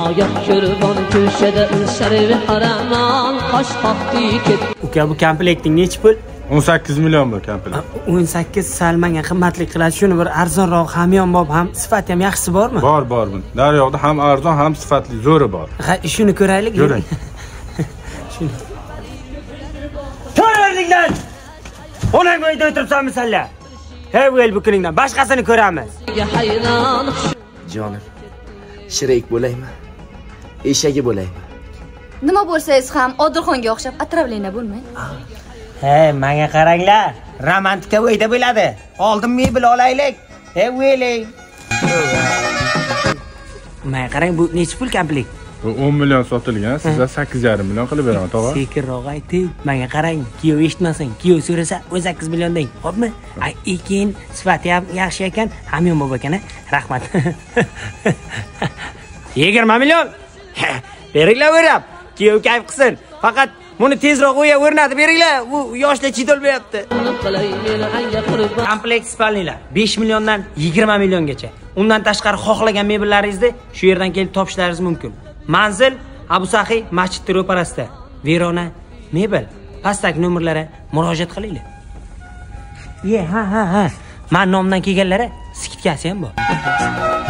Noyob ko'rgan köşede şervi haraman Qosh toqdi ket. Uka, bu komplekting necha pul? 18 million bu komplekt. 18 sal menga qimmatlik qiladi. Shuni bir arzonroq, hamyonbop, ham sifati ham yaxshisi bormi? Bor bu. Daryoqda ham arzon, ham sifatli zo'ri bor. Ha, shuni ko'raylik. Ko'ring. Shuni. Ko'raylikdan. Onang uyda o'tiribsanmi senlar? Hey, bu kuningdan boshqasini ko'ramiz. Jonim, shirik bo'laymi? Eshagi bo'laymi? Nima bo'lsangiz ham Odilxonga o'xshab atravlena bo'lmang. Hey, menga qaranglar. Romantika uyda bo'ladi. Oldin mebel olaylik. Hey, veling. Menga qarang, bu necha pul komplekt? Bu 10 million sotilgan, sizga 8,5 million qilib beraman, tog'a. Sekinroq ayting. Menga qarang, kiyov eshitmasang, kiyov so'rasa 18 million deng. Xo'pmi? Ekin sifati ham yaxshi ekan, hamyonbop ekan. Rahmat. 20 million. Beringlar o'rab. Kiyov kayf qilsin. Faqat buni tezroq o'ya o'rnatib beringlar. Bu yoshda chidolmayapti. Komplekt spalnilar 5 milliondan 20 milliongacha. Undan tashqari xohlagan mebellaringizni shu yerdan kelib topishlaringiz mumkin. Manzil Abu Sahiy masjid ro'parasida. Verona mebel. Pastdagi nomerlarga murojaat qilinglar. Ha. Men nomdan kelganlar skidkasi ham bor.